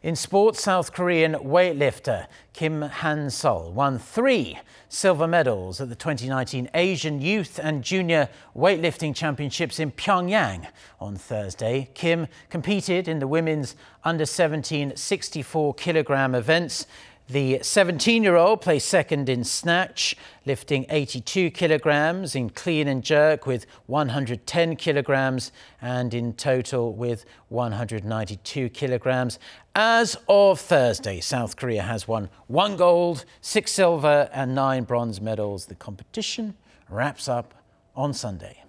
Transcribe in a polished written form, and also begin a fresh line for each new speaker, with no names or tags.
In sports, South Korean weightlifter Kim Han-sol won 3 silver medals at the 2019 Asian Youth and Junior Weightlifting Championships in Pyeongyang on Thursday. Kim competed in the women's under-17 64-kilogram events. The 17-year-old placed second in snatch, lifting 82 kilograms, in clean and jerk with 110 kilograms, and in total with 192 kilograms. As of Thursday, South Korea has won 1 gold, 6 silver and 9 bronze medals. The competition wraps up on Sunday.